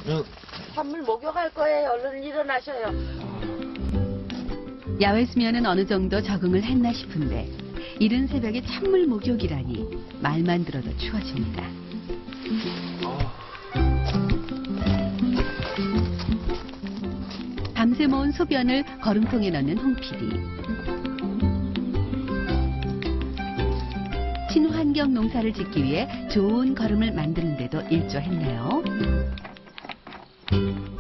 찬물 목욕할 거예요. 얼른 일어나셔요. 야외 수면은 어느 정도 적응을 했나 싶은데 이른 새벽에 찬물 목욕이라니 말만 들어도 추워집니다. 밤새 모은 소변을 거름통에 넣는 홍 PD. 친환경 농사를 짓기 위해 좋은 거름을 만드는 데도 일조했네요.